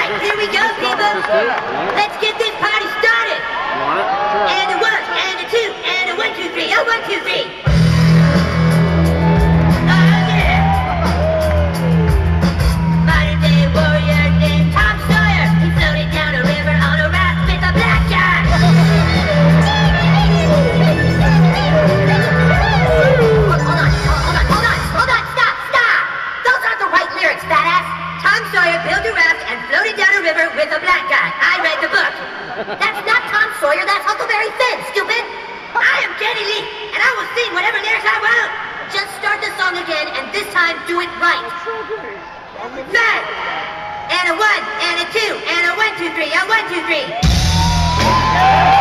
right, here we go, people. Let's get this party started. And a 1, and a 2, and a 1, 2, 3. Oh, 1, 2, 3. Oh, yeah. Modern day warrior named Tom Sawyer. He floated down a river on a raft with a black guy. Hold on, stop. Those aren't the right lyrics, badass. Tom Sawyer built a raft and floated down a river with a black guy. I read the book. That's not Tom Sawyer, that's Huckleberry Finn, stupid. I am Kenny Lee, and I will sing whatever lyrics I want. Just start the song again, and this time do it right. 5, and a 1, and a 2, and a 1, 2, 3, a 1, 2, 3.